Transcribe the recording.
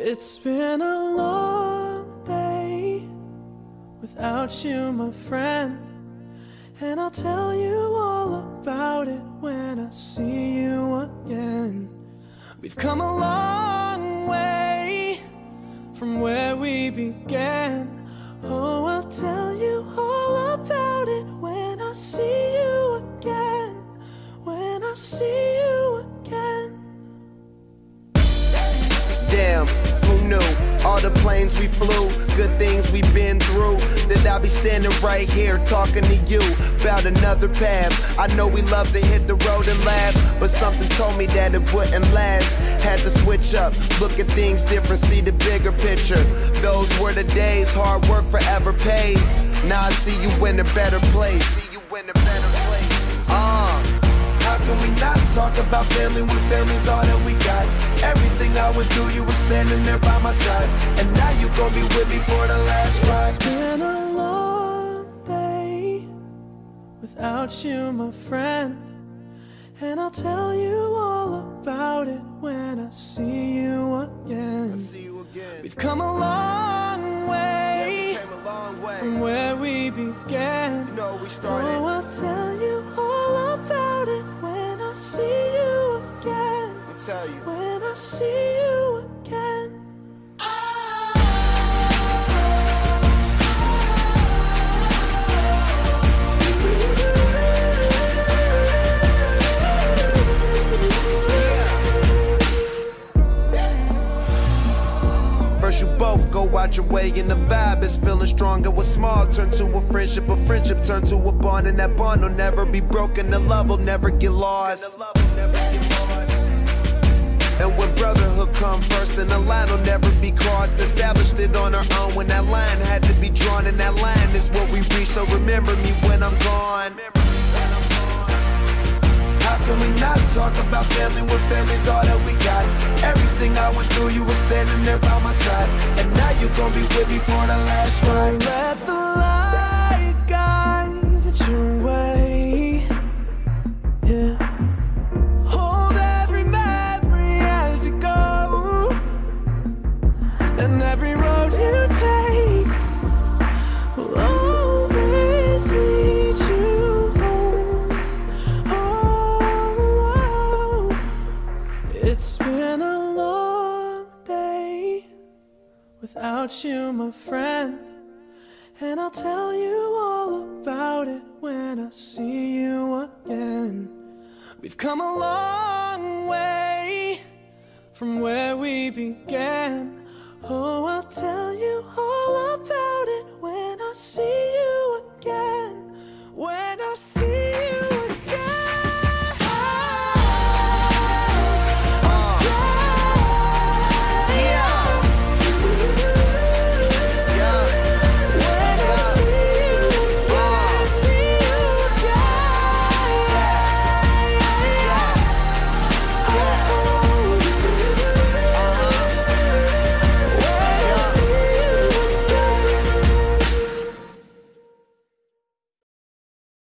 It's been a long day without you, my friend, and I'll tell you all about it when I see you again. We've come a long way from where we began. Oh, I'll tell you all about it when I see you again. When I see you again. Damn, who knew? All the planes we flew, good things we've been through, that I'll be standing right here talking to you about another path. I know we love to hit the road and laugh, but something told me that it wouldn't last. Had to switch up, look at things different, see the bigger picture. Those were the days, hard work forever pays. Now I see you in a better place. How can we not talk about family when family's all that we got? Everything I went through, you were standing there by my side, and now you gon' be with me for the last ride. It's been a long day without you, my friend, and I'll tell you all about it when I see you again. We've come a long way, from where we began. You know we started. Oh, I'll tell you all about it when I see you again. Tell you. When I see you again. First you both go out your way and the vibe is feeling stronger. What's small turn to a friendship turn to a bond, and that bond will never be broken. The love will never get lost. And when brotherhood come first, then the line will never be crossed. Established it on our own when that line had to be drawn, and that line is what we reach. So remember me when I'm gone. How can we not talk about family when family's all that we got? Everything I went through, you were standing there by my side, and now you gon' be with me for the last ride. Let the light guide your way. Yeah. Hold every memory as you go, and every road you take will always lead you home. Oh, it's been a long day without you, my friend, and I'll tell you all about it when I see you again. We've come a long way from where we began.